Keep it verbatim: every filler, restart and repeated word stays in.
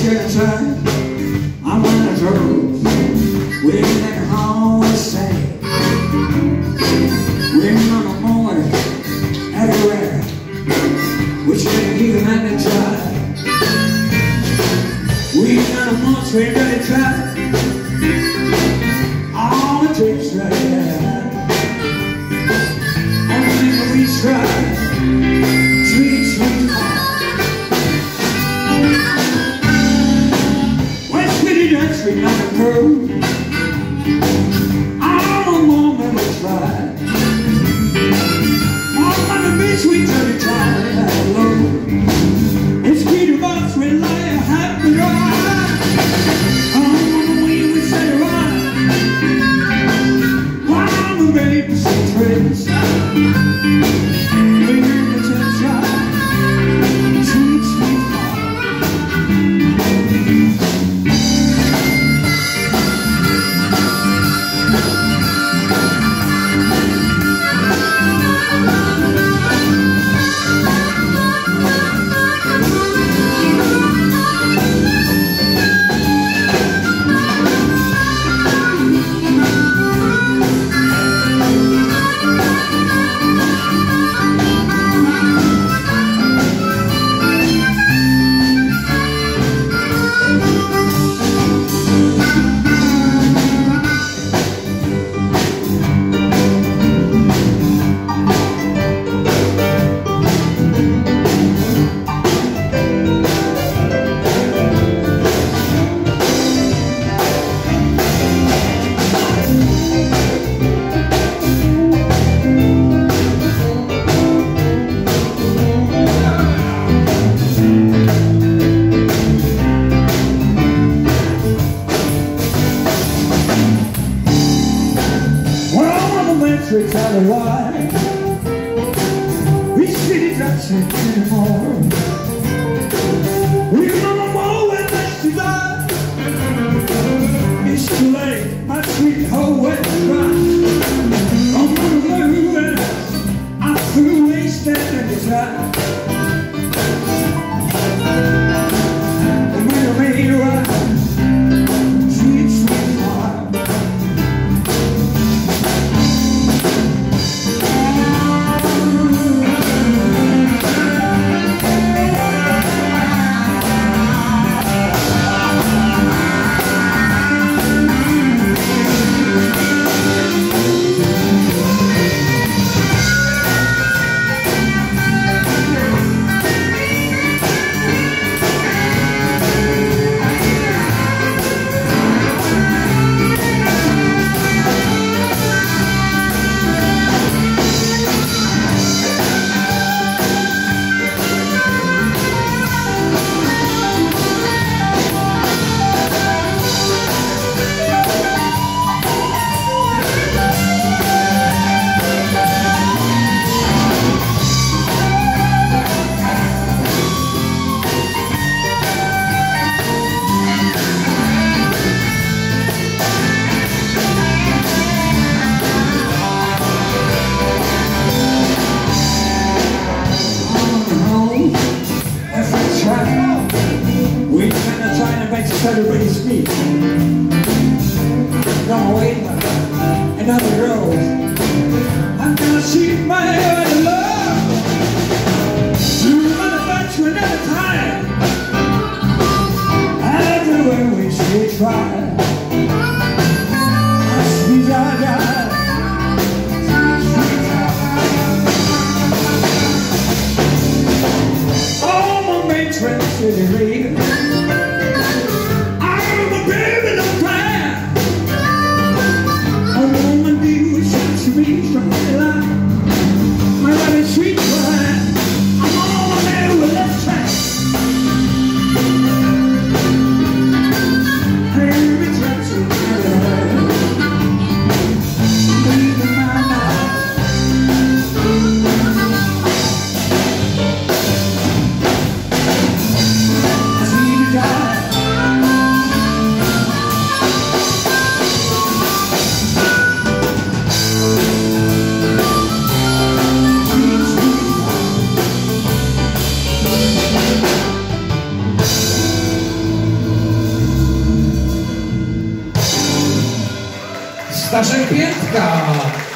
gonna try. I'm one of those women that can always say we're gonna mow it everywhere. We're gonna give them and try. We're gonna mow it, we're gonna try. All it takes right there. Only thing we try. Sweet, sweet heart. When sweetie dance with another girl, all the moment we try. All on the beach we turn it tight low. It's sweet about sweet life, happy ride. On the way we say ride. While the baby say trace. We tell her why we see it not anymore. We don't know when next to die. It's too late, my sweet hoe went dry. I'm gonna lose, I'm through wasting any time. And we'll make it right. Sweet, sweet heart. Everybody's feet. Don't wait another girl. I'm gonna shoot my head in love. You're gonna fight you another time. Everywhere we should try. I squeeze our die. Oh, my matrix is real. Staszek Piętka.